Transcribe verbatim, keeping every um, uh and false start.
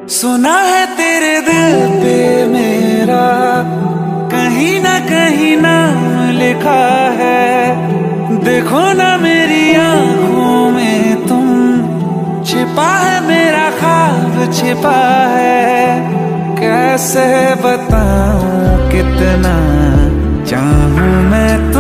सुना है तेरे दिल पे मेरा कहीं ना कहीं नाम लिखा है। देखो ना मेरी आंखों में तुम, छिपा है मेरा ख्वाब छिपा है। कैसे बताऊं कितना चाहूं मैं